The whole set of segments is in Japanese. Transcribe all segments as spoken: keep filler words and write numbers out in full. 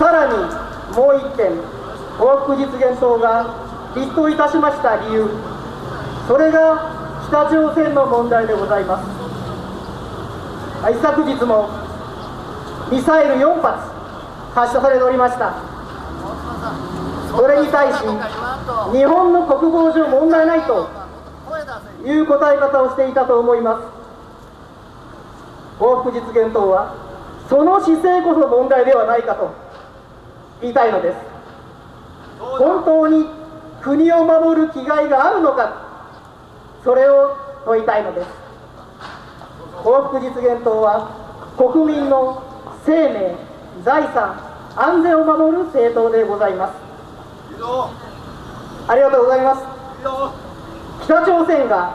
さらにもう一点、幸福実現党が立党いたしました理由、それが北朝鮮の問題でございます。一昨日もミサイルよんはつ発射されておりました。それに対し、日本の国防上問題ないという答え方をしていたと思います。幸福実現党は、その姿勢こそ問題ではないかと言いたいのです。本当に国を守る気概があるのか、それを問いたいのです。幸福実現党は、国民の生命、財産、安全を守る政党でございます。ありがとうございます。北朝鮮が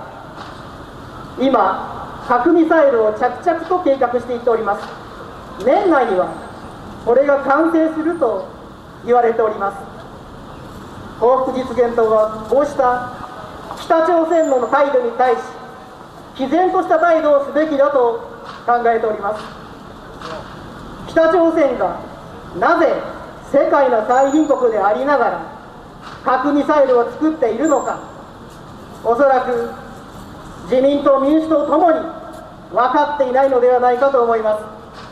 今、核ミサイルを着々と計画していっております。年内にはこれが完成すると言われております。幸福実現党はこうした北朝鮮の態度に対し、毅然とした態度をすべきだと考えております。北朝鮮がなぜ世界の最貧国でありながら核ミサイルを作っているのか、おそらく自民党、民主党ともに分かっていないのではないかと思います。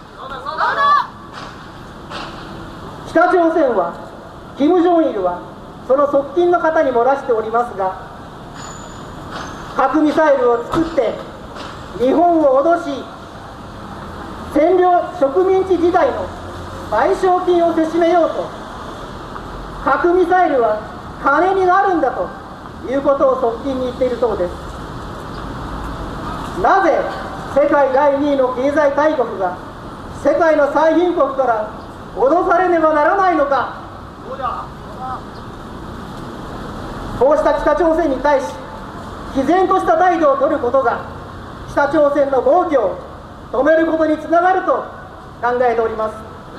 北朝鮮は、キム・ジョンイルはその側近の方に漏らしておりますが、核ミサイルを作って日本を脅し、占領植民地時代の賠償金をせしめようと、核ミサイルは金になるんだということを側近に言っているそうです。なぜ世界だいにいの経済大国が世界の最貧国から脅されねばならないのか。こうした北朝鮮に対し、毅然とした態度を取ることが北朝鮮の暴挙を止めることにつながると考えております。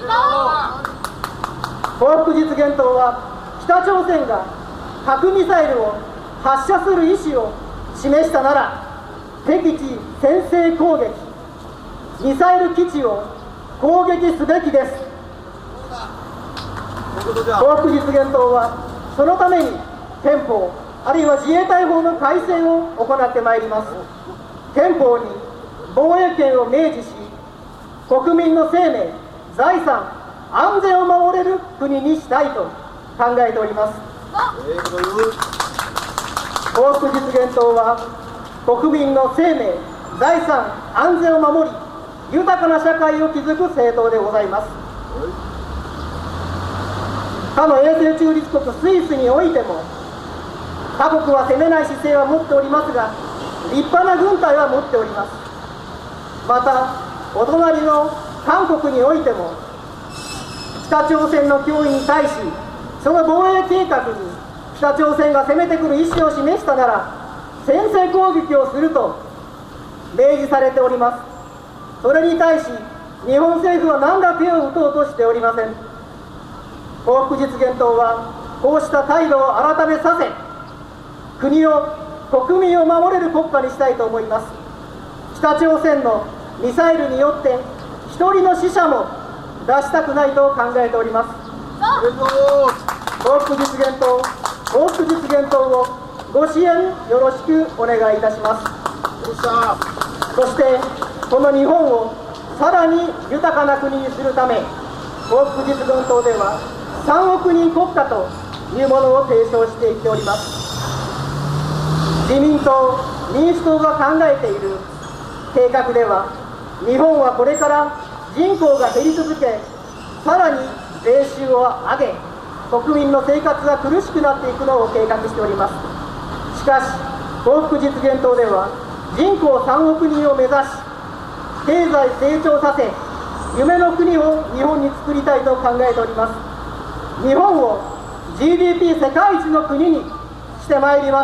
幸福実現党は、北朝鮮が核ミサイルを発射する意思を示したなら、敵地先制攻撃、ミサイル基地を攻撃すべきです。幸福実現党は、そのために憲法、あるいは自衛隊法の改正を行ってまいります。憲法に防衛権を明示し、国民の生命、財産、安全を守れる国にしたいと考えております。幸福実現党は、国民の生命、財産、安全を守り、豊かな社会を築く政党でございます。他の永世中立国スイスにおいても、他国は攻めない姿勢は持っておりますが、立派な軍隊は持っております。また、お隣の韓国においても、北朝鮮の脅威に対し、その防衛計画に北朝鮮が攻めてくる意思を示したなら、先制攻撃をすると明示されております。それに対し、日本政府は何ら手を打とうとしておりません。幸福実現党は、こうした態度を改めさせ、国を、国民を守れる国家にしたいと思います。北朝鮮のミサイルによって一人の死者も出したくないと考えております。幸福実現党、幸福実現党をご支援よろしくお願いいたします。そして、この日本をさらに豊かな国にするため、幸福実現党ではさんおく人国家というものを提唱していっております。自民党、民主党が考えている計画では、日本はこれから人口が減り続け、さらに税収を上げ、国民の生活が苦しくなっていくのを計画しております。しかし、幸福実現党では、人口さんおく人を目指し、経済成長させ、夢の国を日本に作りたいと考えております。日本を ジーディーピー 世界一の国にしてまいります。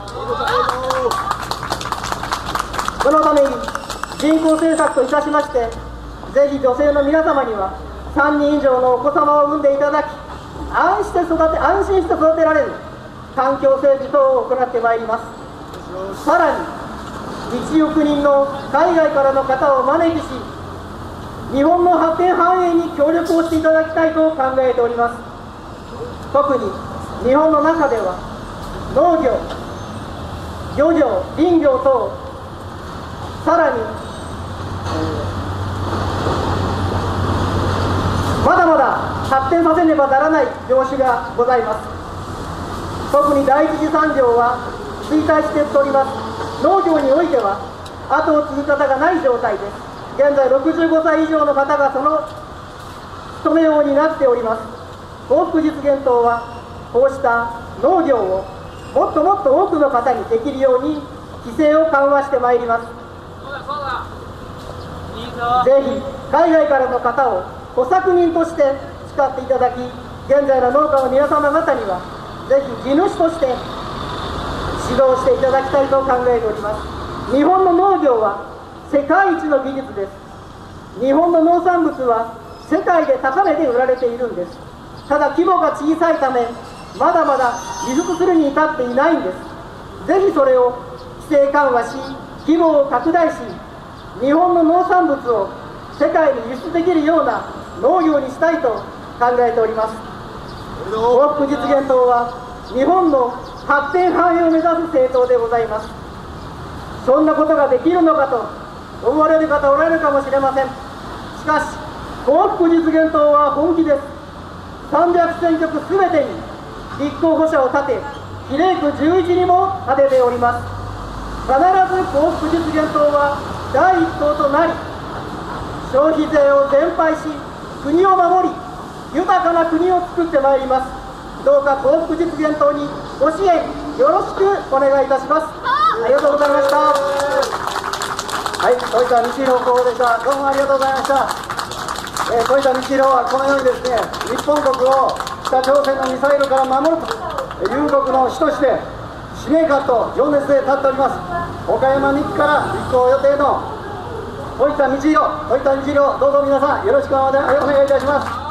そのために、人口政策といたしまして、ぜひ女性の皆様にはさんにん以上のお子様を産んでいただき、安心して育て、安心して育てられる環境整備等を行ってまいります。さらに、いちおく人の海外からの方を招きし、日本の発展繁栄に協力をしていただきたいと考えております。特に日本の中では農業、漁業、林業等、さらに、えー、まだまだ発展させねばならない業種がございます。特に第一次産業は衰退しております。農業においては後を継ぐ方がない状態です。現在ろくじゅうごさい以上の方がその務めを担っております。幸福実現党はこうした農業をもっともっと多くの方にできるように規制を緩和してまいります。ぜひ海外からの方を小作人として使っていただき、現在の農家の皆様方にはぜひ地主として指導していただきたいと考えております。日本の農業は世界一の技術です。日本の農産物は世界で高値で売られているんです。ただ規模が小さいためまだまだ輸出するに至っていないんです。ぜひそれを規制緩和し、規模を拡大し、日本の農産物を世界に輸出できるような農業にしたいと考えております。幸福実現党は日本の発展繁栄を目指す政党でございます。そんなことができるのかと思われる方おられるかもしれません。しかし幸福実現党は本気です。さんびゃく選挙区すべてに立候補者を立て、比例区じゅういちにも立てております。必ず幸福実現党は第一党となり、消費税を全廃し、国を守り、豊かな国を作ってまいります。どうか幸福実現党にご支援よろしくお願いいたします。ありがとうございました。 はい、小板道弘候補でした。どうもありがとうございました。えー、小板道弘はこのようにですね、日本国を北朝鮮のミサイルから守るという国の主として使命感と情熱で立っております。岡山に区から立候補予定の小板道弘、小板道弘、どうぞ皆さんよろしくお願いいたします。